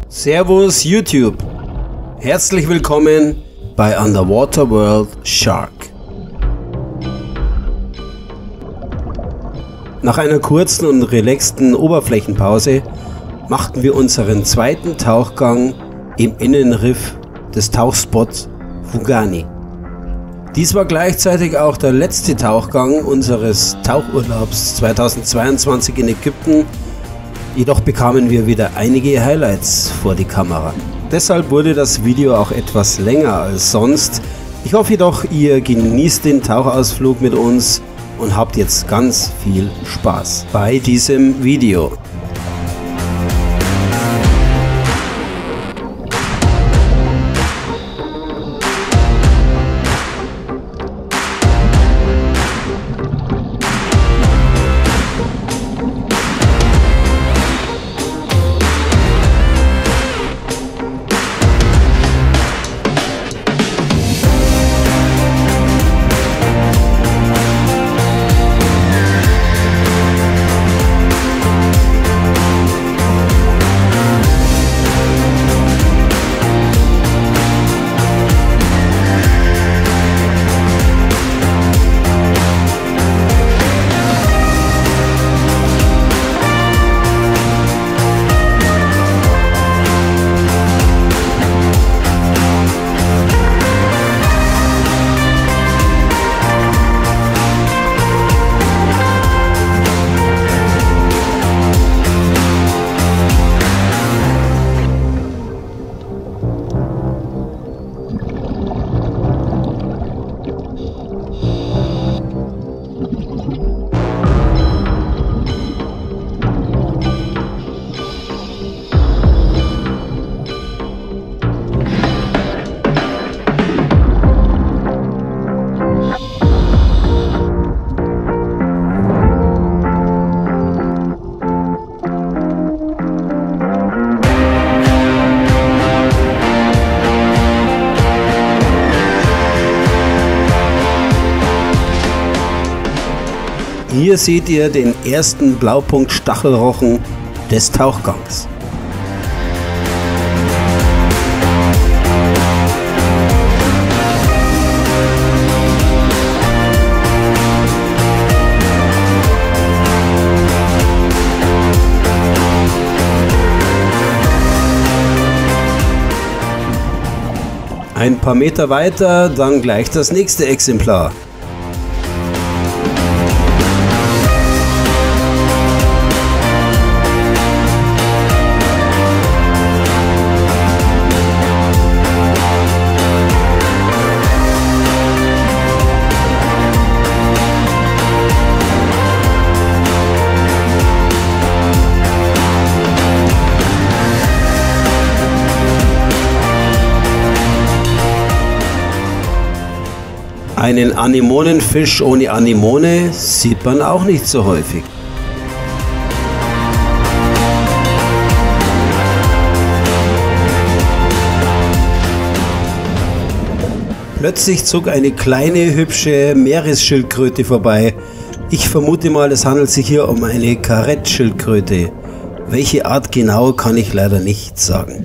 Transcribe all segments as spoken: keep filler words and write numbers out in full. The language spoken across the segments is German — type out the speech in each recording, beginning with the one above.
Servus YouTube, herzlich willkommen bei Underwater World Shark. Nach einer kurzen und relaxten Oberflächenpause machten wir unseren zweiten Tauchgang im Innenriff des Tauchspots Fugani. Dies war gleichzeitig auch der letzte Tauchgang unseres Tauchurlaubs zweitausendzweiundzwanzig in Ägypten, jedoch bekamen wir wieder einige Highlights vor die Kamera. Deshalb wurde das Video auch etwas länger als sonst. Ich hoffe jedoch, ihr genießt den Tauchausflug mit uns und habt jetzt ganz viel Spaß bei diesem Video. Hier seht ihr den ersten Blaupunkt-Stachelrochen des Tauchgangs. Ein paar Meter weiter, dann gleich das nächste Exemplar. Einen Anemonenfisch ohne Anemone sieht man auch nicht so häufig. Plötzlich zog eine kleine, hübsche Meeresschildkröte vorbei. Ich vermute mal, es handelt sich hier um eine Karettschildkröte. Welche Art genau, kann ich leider nicht sagen.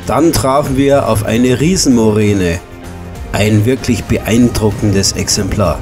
Dann trafen wir auf eine Riesenmoräne, ein wirklich beeindruckendes Exemplar.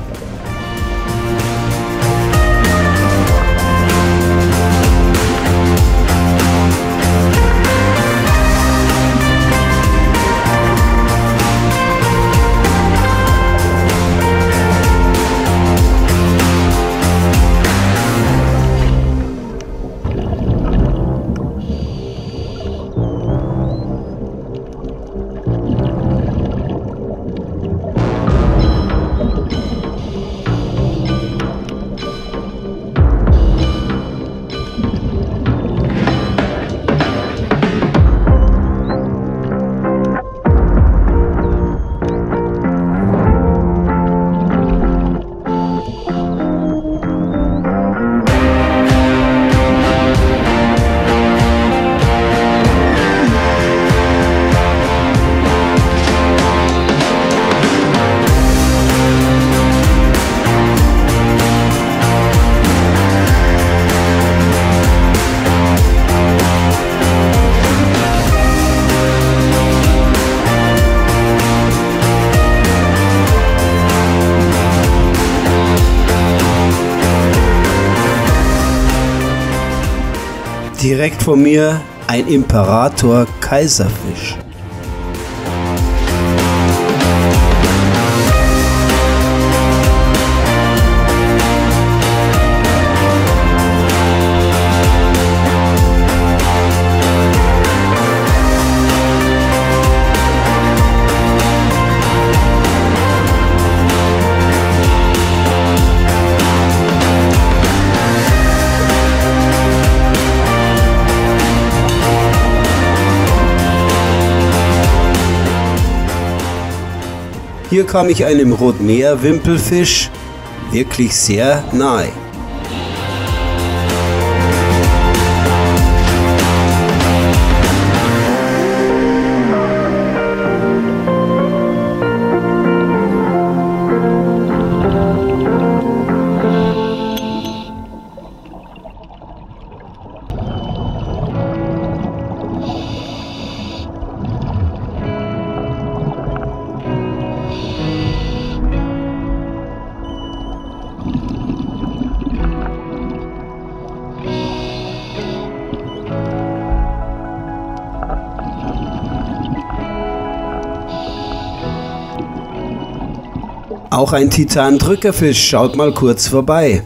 Direkt vor mir ein Imperator Kaiserfisch. Hier kam ich einem Rotmeer-Wimpelfisch wirklich sehr nahe. Auch ein Titan-Drückerfisch schaut mal kurz vorbei.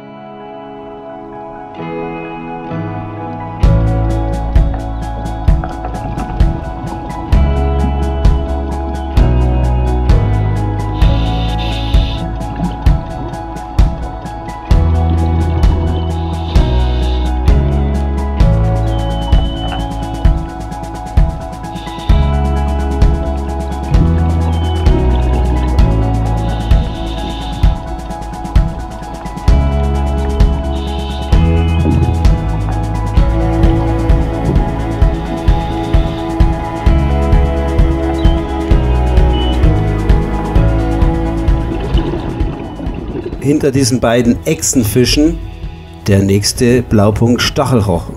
Hinter diesen beiden Echsenfischen der nächste Blaupunkt Stachelrochen.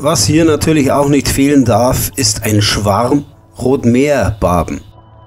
Was hier natürlich auch nicht fehlen darf, ist ein Schwarm Rotmeerbarben.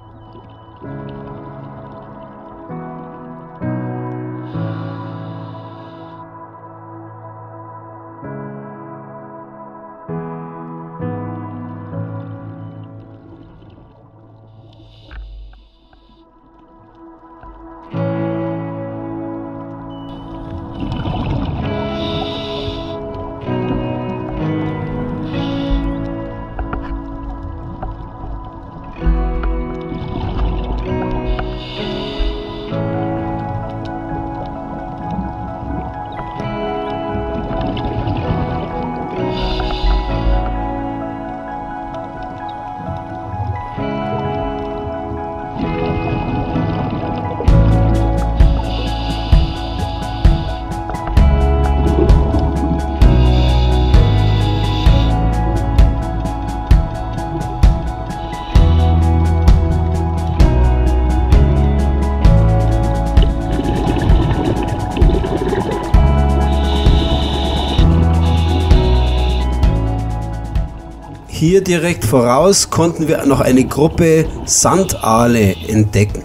Hier direkt voraus konnten wir noch eine Gruppe Sandaale entdecken.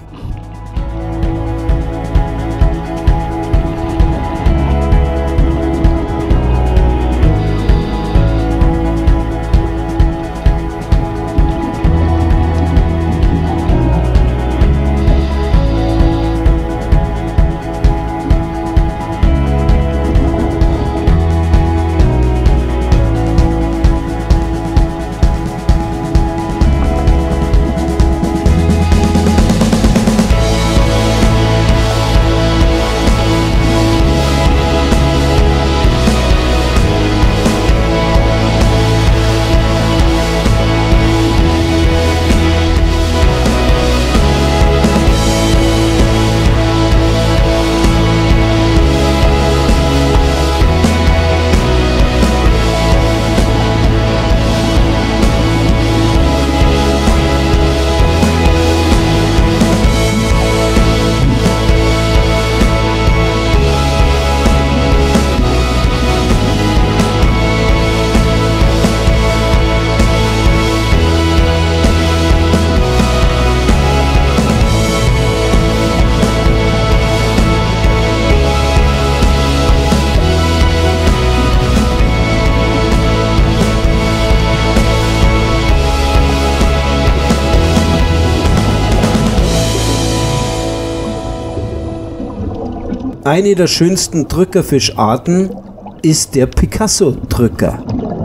Eine der schönsten Drückerfischarten ist der Picasso-Drücker.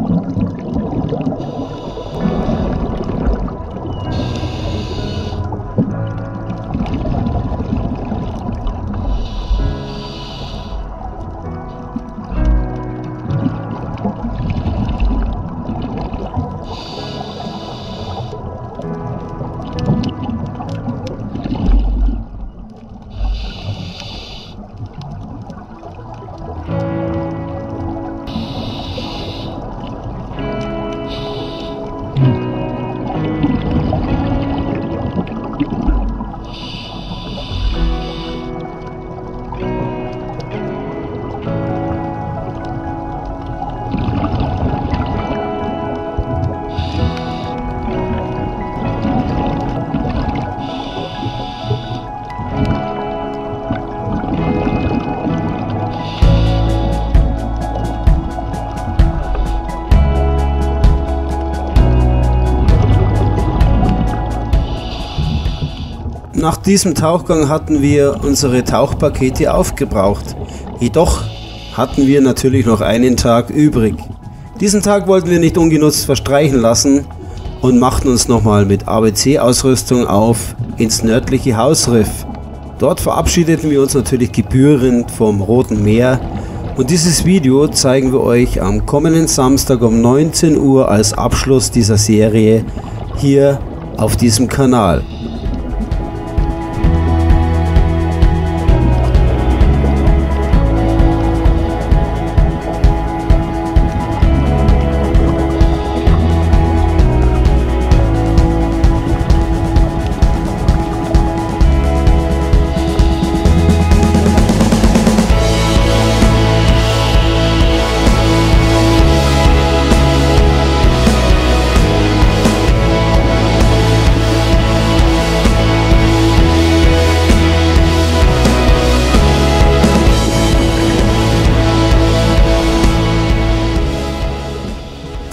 Nach diesem Tauchgang hatten wir unsere Tauchpakete aufgebraucht. Jedoch hatten wir natürlich noch einen Tag übrig. Diesen Tag wollten wir nicht ungenutzt verstreichen lassen und machten uns nochmal mit A B C-Ausrüstung auf ins nördliche Hausriff. Dort verabschiedeten wir uns natürlich gebührend vom Roten Meer und dieses Video zeigen wir euch am kommenden Samstag um neunzehn Uhr als Abschluss dieser Serie hier auf diesem Kanal.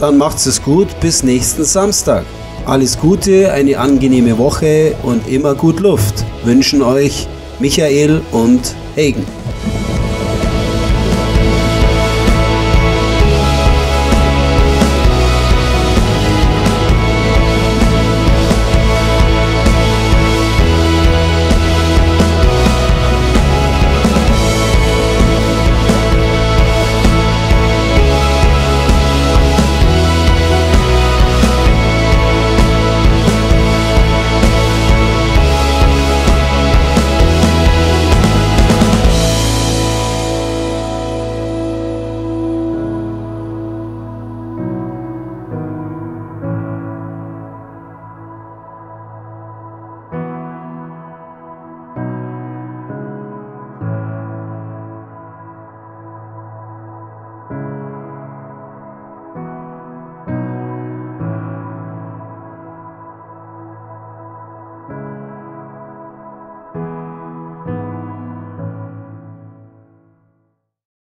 dann macht's es gut, bis nächsten Samstag. Alles Gute, eine angenehme Woche und immer gut Luft wünschen euch Michael und Hagen.